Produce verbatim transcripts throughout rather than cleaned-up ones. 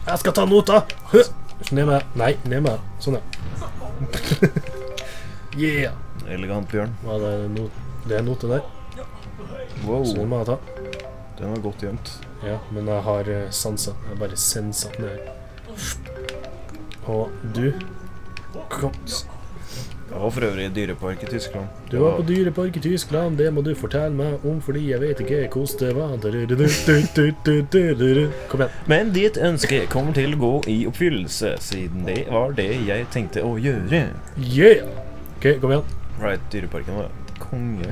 Jeg skal ta nota! Ned med. Nei, ned med. Sånn, ja. Yeah! Elegant, Bjørn. Ja, det er, no det er note der. Wow. Så den må jeg ta. Den var godt gjemt. Ja, men jeg har uh, sanser. Jeg har bare sensat ned. Og du... Kom. Jeg var for øvrig i dyrepark i Tyskland. Du var på dyrepark i Tyskland, det må du fortelle meg om, fordi jeg vet ikke hvordan det var. Kom igjen. Men ditt ønske kommer til å gå i oppfyllelse, siden det var det jeg tenkte å gjøre. Yeah! Ok, kom igjen. Right, dyreparken var konge.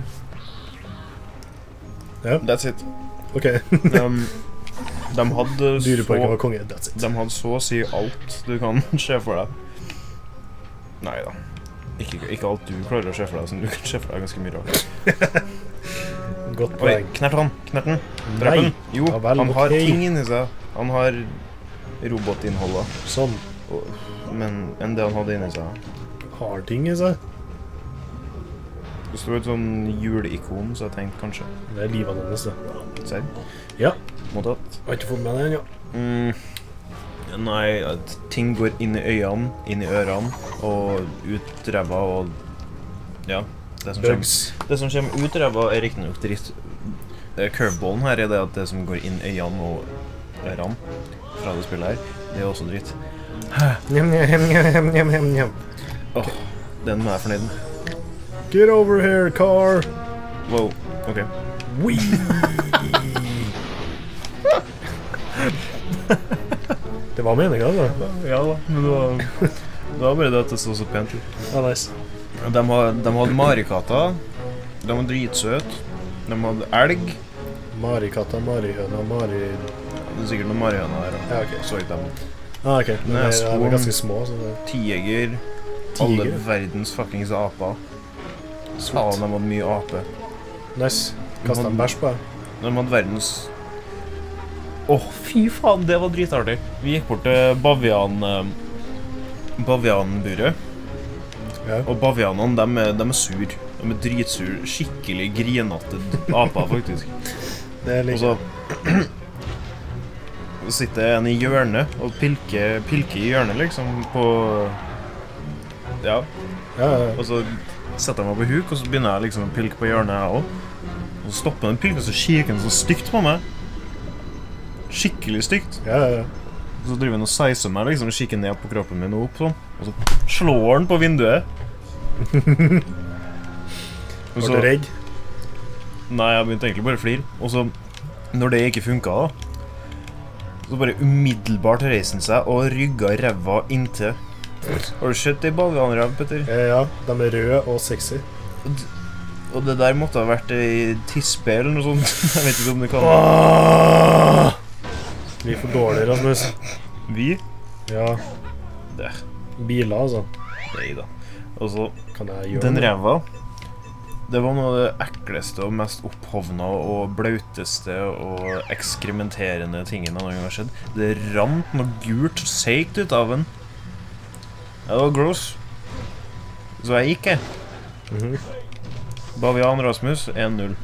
Ja. That's it. Ok. um, de hadde Dyreparken så, var konge, that's it. de hadde så å si alt du kan se for deg. Neida. Ikke, ikke alt du klarer å se for deg, som du kan se for deg ganske mye rart. Godt Oi, poeng. knert han, knert den. Nei. Drep den. Jo, Ja, vel, han har ok. ting inni seg. Han har robotinnholdet. Sånn. Og, men enn det han hadde inni seg. Har ting i seg. Det står et sånn juleikon, så jeg tenkte kanskje. Det er livet hennes, det. Ser. Ja. Mottatt. Har ikke fått med den, ja. Mm. Nei, at ting går inn i øynene, inn i ørene, og ut ræva, og ja, det som Bugs. kommer, det som kommer ut ræva er riktig nok dritt. Eh, Curveballen her er det at det som går inn i øynene og ørene fra det spillet her, det er også dritt. Njem, njem, njem, njem, njem, njem. Åh, den må jeg fornøyd med. Get over here, car! Wow, ok. Wee! Det var meningen, da. Ja da, men det var, det var bare det at det så så pent ut. Ja, nice. De, har, de hadde marikatter, de var dritsøt, de hadde elg, Marikatta, marihøna, mari... det er sikkert noen marihøner her, Ja, ok. så ikke dem. Ah, ok. Men de er, de Neshorn. er ganske små, så det... Tiger, alle verdens fuckings aper. Ja, de hadde mye ape. Nice. Kastet en bæsj på deg. De hadde verdens... Åh, fy faen, det var dritartig. Vi gikk bort til bavian... eh, bavianburet. Ja. Og bavianene, de er, de er sur. De er dritsur. Skikkelig grinete aper, faktisk. Det er Og like... så... så sitter en i hjørnet og pilker, pilker i hjørnet, liksom, på... Ja. Ja, ja, ja. Og så setter jeg meg på huk, og så begynner jeg liksom å pilke på hjørnet jeg også. Og så stopper den pilken, så kikker den så stygt på meg. Skikkelig stygt. Ja, ja, ja. Så driver den og seiser meg, liksom, og kikker ned på kroppen min og opp sånn. Og så slår den på vinduet. Og Var så, du redd? nei, jeg begynte egentlig bare å flire. Og så, når det ikke funket da, så bare umiddelbart reiste den seg og rygget ræva inntil. Har du sett det i bavianrev, Petter? Ja, ja. De er røde og sexy. Og det der måtte ha vært i tispe eller noe sånt. Jeg vet ikke om det kan. Åh! Vi er for dårlige, Rasmus. Vi? Ja. Det. Biler, altså. Neida. Og så, Kan jeg gjøre den det? ræva, det var noe av det ekleste og mest opphovna og blauteste og ekskrementerende tingen jeg noen gang har sett. Det rant noe gult og seigt ut av den. Det var gross. Så jeg gikk, jeg. Mhm. Bavian Rasmus, en null.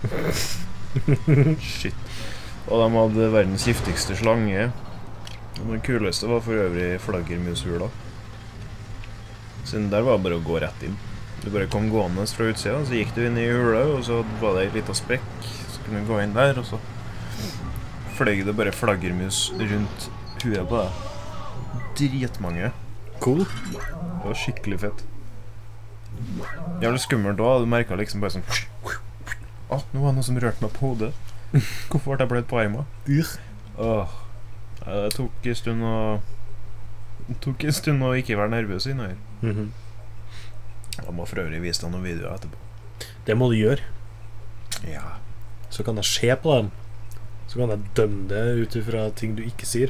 Shit. Og de hadde verdens giftigste slange. Og den kuleste var for øvrig flaggermushula. Siden der var det bare å gå rett inn. Du bare kom gående fra utsida, så gikk du inn i hula, og så var det en liten sprekk. Så kunne du gå inn der, og så fløy det bare flaggermus rundt huet på deg. Dritmange. Cool. Det var skikkelig fett. Jævlig skummelt også, du merket liksom bare sånn Åh, nå var det noe som rørte meg på hodet. Hvorfor ble jeg bløtt på armen? Åh, ja, det tok en stund å Det tok en stund å ikke være nervøs inne her. Mhm. Jeg må for øvrig vise deg noen videoer etterpå. Det må du gjøre. Ja. Så kan jeg se på dem. Så kan jeg dømme det ut ifra ting du ikke sier.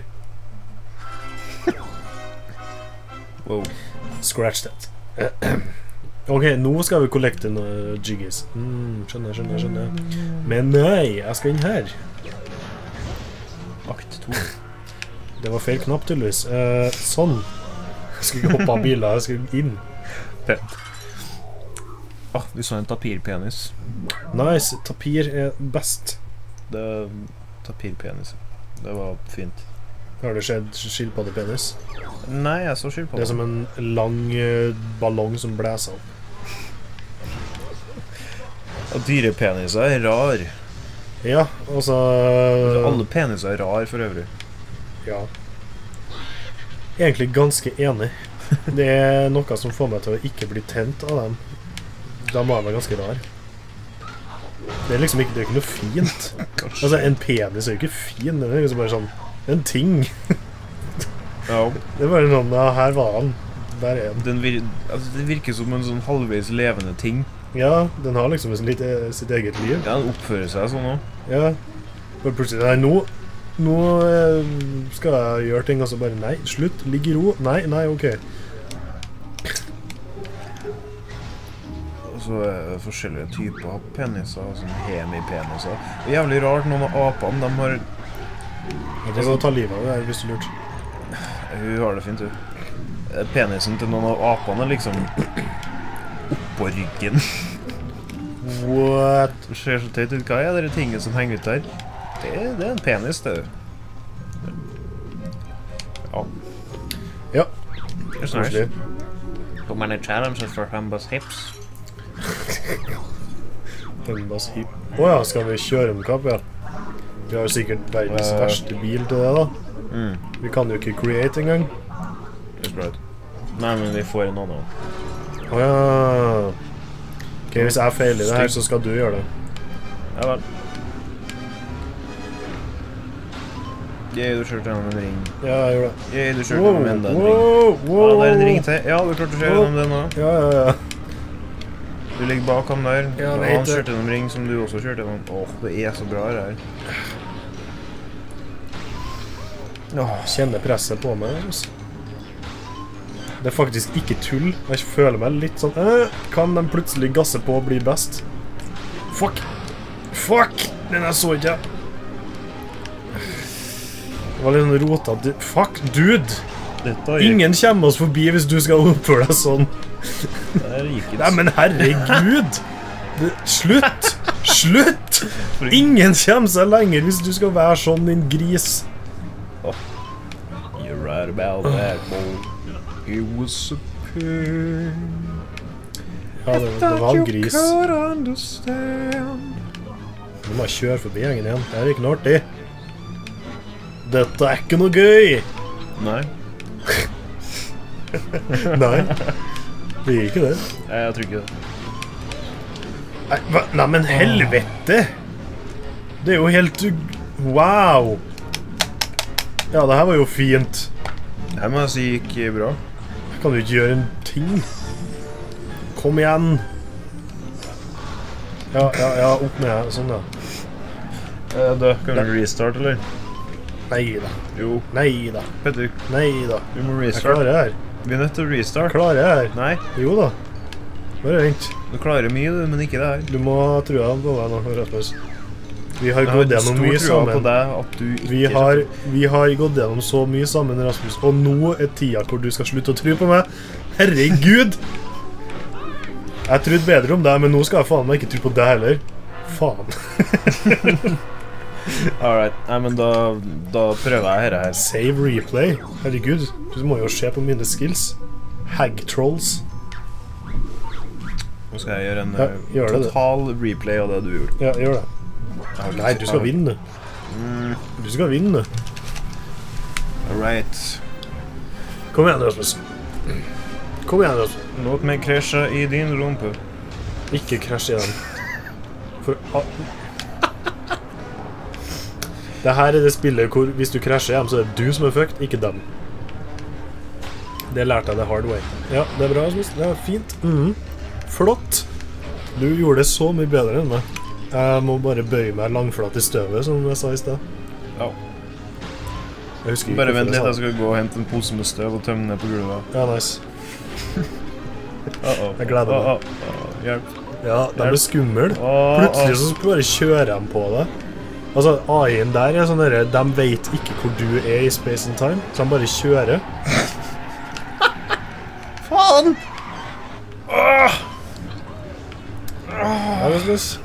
Wow. Scratch that. Ok, nå skal vi kollekte noe jiggies. Mm, skjønner, skjønner, skjønner. Men nei, jeg skal inn her. Akt to. Det var feil knapp tydeligvis. Eh, sånn. Jeg skal ikke hoppe av biler, jeg skal inn. Pent. Ah, vi så en tapirpenis. Nice, tapir er best. Det tapirpenis. Det var fint. Har du sett skilpaddepenis? Nei, jeg så skilpadde. Det er som en lang eh, ballong som blæser opp. Og dyrepeniser er rar. Ja, og så... Alle peniser er rar for øvrig. Ja. Egentlig ganske enig. Det er noe som får meg til å ikke bli tent av dem. Da må jeg være ganske rar. Det er liksom ikke, det er ikke noe fint. Altså, en penis er jo ikke fin. Det er liksom bare sånn en ting. Ja. Det er bare sånn, ja, her var han. Der er han. Den vir altså, det virker som en sånn halvveis levende ting. Ja, den har liksom litt, eh, sitt eget liv. Ja, den oppfører seg sånn også. Ja. Bare plutselig, nei, nå, nå eh, skal jeg gjøre ting, og så bare, nei, slutt, ligg i ro. Nei, nei, ok. Og så er det forskjellige typer av peniser, sånn hemipeniser. Det er jævlig rart, noen av apene, de har... Det skal ta livet av det her, hvis du lurt. Hun har det fint, du. Penisen til noen av apene er liksom oppå ryggen. What? Det ser så tøyt ut. Hva er det tingene som henger ut der? Det, det er en penis, det. Ja. Ja. Det er Koselig. Too many challenges for Humbus hips. Humbus hip. Åja, skal vi kjøre om kapp, ja? Vi har jo sikkert verdens Uh, verste bil til det, da. Mm. Vi kan jo ikke create engang. Det er bra ut. Nei, men vi får en annen. Åja. Ok, hvis jeg feiler det her, så skal du gjøre det. Ja vel. Yay, du kjørte gjennom en ring. Ja, jeg gjør det. Yay, du kjørte Wow, gjennom enda en ring. wow, wow. Ja, det er en ring til. Ja, du klarte å kjøre gjennom den nå. Ja, ja, ja. Du ligger bak ham der. Ja, Og vet han det. kjørte gjennom ring som du også kjørte gjennom. Åh, det er så bra det her. Åh, Kjenner presset på meg. Altså. Det er faktisk ikke tull. Jeg føler meg litt sånn øh, kan de plutselig gasse på og bli best? Fuck! Fuck! Den jeg så ikke. Det var litt sånn rotet. Fuck, dude! dette gikk... Ingen kommer oss forbi hvis du skal oppføre deg sånn. Der gikk det. Nei, men herregud! Det, slutt! Slutt! Ingen kommer seg lenger hvis du skal være sånn, din gris. You're right about that, boy. It was a pig. Ja, det, det var en gris. could understand. Nå må jeg kjøre forbi gjengen igjen. Det er ikke noe artig. Dette er ikke noe gøy! Nei, Nei. Det gir ikke det. jeg, jeg tror ikke det. Nei, hva? Nei, men helvete! Det er jo helt ug- wow! Ja, det her var jo fint. Jeg må si gikk bra. Jeg kan jo ikke gjøre en ting. Kom igjen! Ja, ja, ja, opp med her. Sånn, ja. Eh, da, kan du restart, eller? Nei da. Jo, Nei da. Petter, Nei da. vi må Jeg restart. klarer det her. Vi er nødt til å Jeg restart. klarer det her. Nei, Jo da. Bare vent. du klarer mye, du, men ikke det her. Du må ha trua på deg nå, Rasmus. Vi har Jeg gått har gjennom stor mye trua på sammen. deg at du ikke... Vi har, vi har gått gjennom så mye sammen, Rasmus. Og nå er tida hvor du skal slutte å tro på meg. Herregud! Jeg trodde bedre om deg, men nå skal jeg faen meg ikke tro på deg heller. Faen. Alright, nei, men da, da prøver jeg her her. Save replay. Herregud, du må jo se på mine skills. Hag trolls. Nå skal jeg gjøre en Ja, eh, gjør det, det. total replay av det du gjorde. Ja, gjør det. Jeg har ikke Nei, sett- du skal vinne. Mm, Du skal vinne. alright. Kom igjen, Rasmus. Kom igjen, Rasmus. Låt meg krasje i din rumpe. Ikke krasj igjen. For ah. Det her er det spillet hvor hvis du krasjer hjem, så er det du som er fucked, ikke dem. Det lærte jeg det hard way. Ja, det er bra, Rasmus. Det er fint. Mhm. Flott. Du gjorde det så mye bedre enn meg. Jeg må bare bøye meg langflat i støvet, som jeg sa i sted. Ja. Jeg husker ikke Bare hvorfor vent litt, jeg jeg sa det. skal gå og hente en pose med støv og tømme ned på gulvet. Ja, nice. Uh -oh. Jeg gleder meg. Uh -oh. Uh -oh. Hjelp. Ja, de er skumle. Uh -oh. Plutselig så bare kjører de på deg. Altså, A I-en der er sånn derre, de vet ikke hvor du er i space and time, så de bare kjører. Faen! Ja, Rasmus.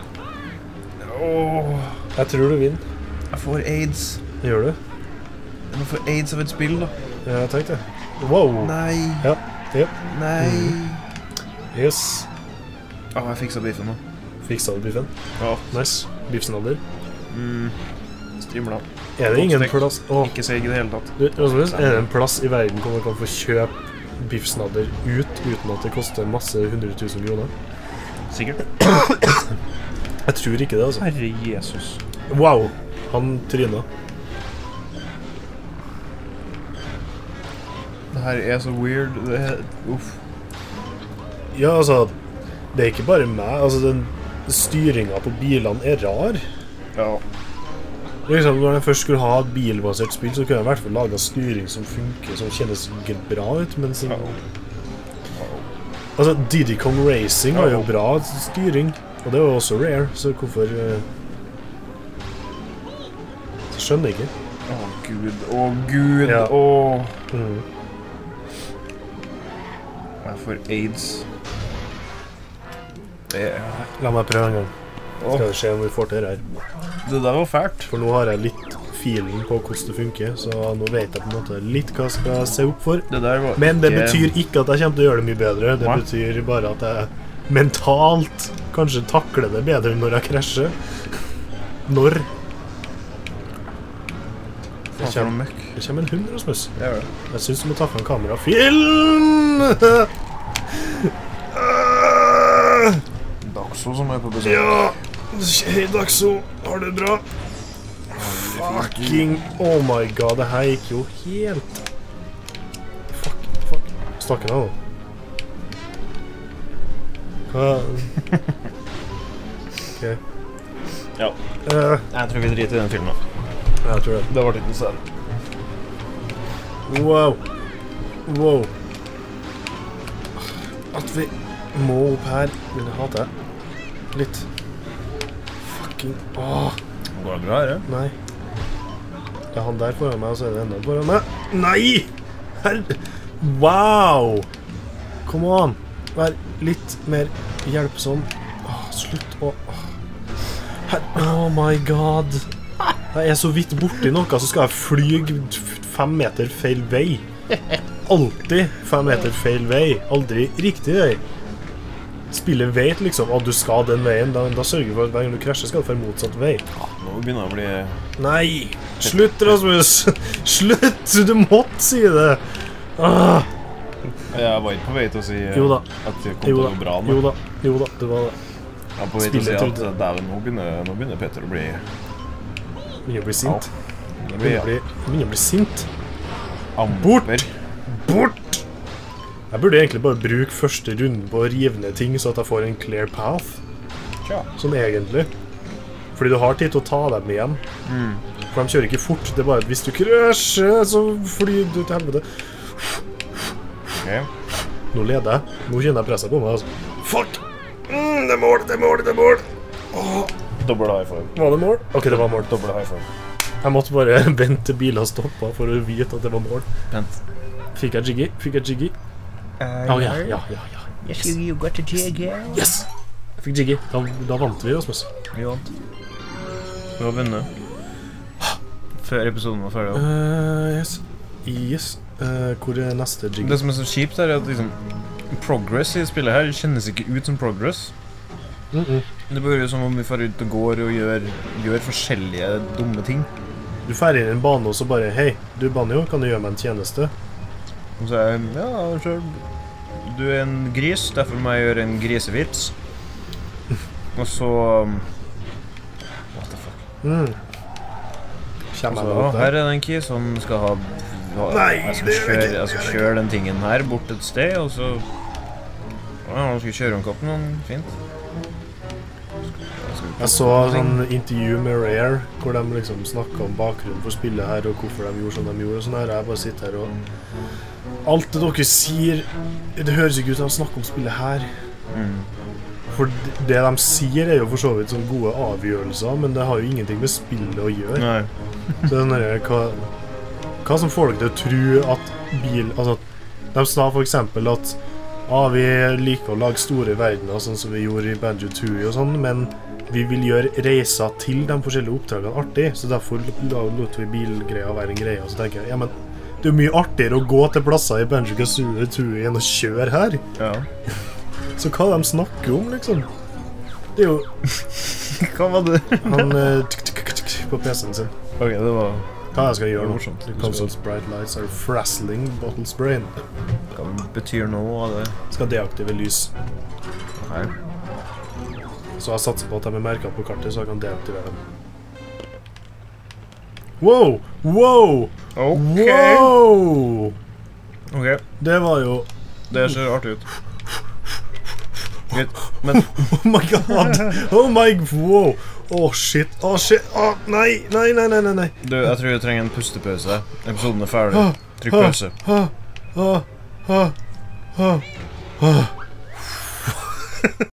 Åh, Jeg tror du vinner. jeg får AIDS. Gjør du? Du må få AIDS av et spill, da. Ja, jeg tenkte. Wow. Nei. Ja, ja. Nei. Yes. Å, jeg fiksa biffen nå. Fiksa du biffen? Ja. Nice. Biffsnadder. Mm. Strimla. Er det ingen plass? Åh. Ikke seig i det hele tatt. Du, Rasmus, er det en plass i verden hvor man kan få kjøpe biffsnadder ut uten at det koster masse hundre tusen kroner? Sikkert. Jeg tror ikke det, altså. Herre Jesus. Wow. Han tryna. Det her er så weird. Det er... Uff. Ja, altså, det er ikke bare meg. Altså, den styringen på bilene er rar. Ja. Liksom, når jeg først skulle ha et bilbasert spill, så kunne jeg i hvert fall lage styring som funker, som kjennes bra ut, men som... Altså, Diddy Kong Racing har jo bra styring, og det er jo også rare, så hvorfor... Uh... Så skjønner jeg ikke. Å, Gud. Å, Gud. Ja. Åh. Mm. Jeg får AIDS. Det er... La meg prøve en gang. Skal vi se om vi får til det her. Det der var fælt. For nå har jeg litt feeling på hvordan det funker, så nå vet jeg på en måte litt hva jeg skal se opp for. Det der var Men det ikke... betyr ikke at jeg kommer til å gjøre det mye bedre. Det Hva? betyr bare at jeg mentalt kanskje takler det bedre når jeg krasjer. Når? Det kommer, det kommer en hund, Rasmus. Jeg gjør det. Jeg synes du må ta frem kamera. Film! Daxo som er på besøk. Ja! Hei, Daxo. Har du det bra? Fucking... Oh my god, det her gikk jo helt... Fuck, fuck. Snakker jeg nå? Hva? Ok. Ja. Uh, Jeg tror vi driter i den filmen. jeg tror det. Det var ikke noe særlig. Wow. Wow. At vi må opp her, vil jeg hate det. Litt. Fucking... Åh. Går det bra, her, ja? Nei. Det er han der foran meg, og så er det enda foran meg. Nei! Her... Wow! Come on. Vær litt mer hjelpsom. Åh, slutt å... Åh. Her... Oh my god. Jeg er så vidt borti noe, så skal jeg flyge fem meter feil vei. Alltid fem meter feil vei. Aldri riktig vei. Spillet vet liksom at du skal den veien, da, da sørger for at hver gang du krasjer skal du få motsatt vei. Nå begynner det å bli... Nei! Slutt, Rasmus! Slutt! Du måtte si det! Ah. Jeg var ikke på vei til å si Jo da. at det kom til Jo å da. gå bra nå. Jo da. Jo da, det var det. Jeg var på vei til å si Spillet at trodde- dæven, nå begynner, nå begynner Peter å bli... Begynner å bli sint. Det Begynner blir å bli, begynner å bli sint. amper. Bort! Jeg burde egentlig bare bruke første runden på å rive ned ting, så at jeg får en clear path. Tja. Sånn egentlig. Fordi du har tid til å ta dem igjen. Mm. For de kjører ikke fort. Det er bare at hvis du krasjer, så flyr du til helvete. Ok. Nå leder jeg. Nå kjenner jeg presset på meg, altså. Fuck! Mm, det er mål, det er mål, det er mål! Åh. Dobbelt high five. Var det mål? Ok, det var mål. Dobbelt high five. Jeg måtte bare vente til bilen stoppet for å vite at det var mål. Vent. Fikk jeg jiggy? Fikk jeg jiggy? Uh, Å, ja, ja, ja, ja. Yes, you, you got a jig, yeah. Yes! Jeg fikk jiggy. Da, da vant vi, Rasmus. Vi vant. Vi har vunnet. Før episoden var ferdig. Uh, yes. Yes. Uh, hvor er neste jiggy? Det som er så kjipt er at liksom progress i spillet her kjennes ikke ut som progress. Mm -mm. Det blir jo som om vi får ut og går og gjør, gjør forskjellige dumme ting. Du ferdig inn i en bane og så bare, hei, du Banjo, kan du gjøre meg en tjeneste? Og så er jeg, ja, så, du er en gris, derfor må jeg gjøre en grisevits. Og så... um, What the fuck? Mm. Kommer jeg Så, meg opp her der? er det en key som skal ha... ha Nei, jeg skal det er kjøre, ikke- jeg skal kjøre den tingen her bort et sted, og så... Ja, nå skal jeg kjøre om kappen, noen fint. Jeg så sånn intervju med Rare, hvor de liksom snakket om bakgrunnen for spillet her, og hvorfor de gjorde som de gjorde, og sånn her. Jeg bare sitter her og... Alt det dere sier, det høres ikke ut til å snakke om spillet her. Mm. For det de sier er jo for så vidt sånn gode avgjørelser, men det har jo ingenting med spillet å gjøre. Nei. Så den der, hva, hva som får dere til å tro at bil... Altså, de sa for eksempel at ah, vi liker å lage store verdener, sånn som vi gjorde i Banjo-Tooie og sånn, men vi vil gjøre reiser til de forskjellige oppdragene artig, så derfor lot vi bilgreia være en greie, og så tenker jeg, ja, men det er jo mye artigere å gå til plasser i Banjo-Kazooie enn å kjøre her. Ja. Så hva de snakker om, liksom? Det er jo... Hva var det? Han uh, tuk, tuk, tuk, tuk, på P C-en sin. Ok, det var... Hva jeg skal gjøre nå? morsomt. The console's bright lights are frazzling bottle's brain. Hva betyr noe av det? Skal deaktive lys. Her. Så jeg satser på at de er merket på kartet, så jeg kan deaktivere dem. Wow! Wow! Ok. Wow! Ok, Det var jo... det ser artig ut. Greit, men... Oh my god! Oh my... Wow! Åh, oh, shit! Åh, oh, shit! Åh, oh, nei! Nei, nei, nei, nei, nei! Du, jeg tror jeg trenger en pustepause. Episoden er ferdig. Trykk pause. Ah, ah, ah, ah, ah.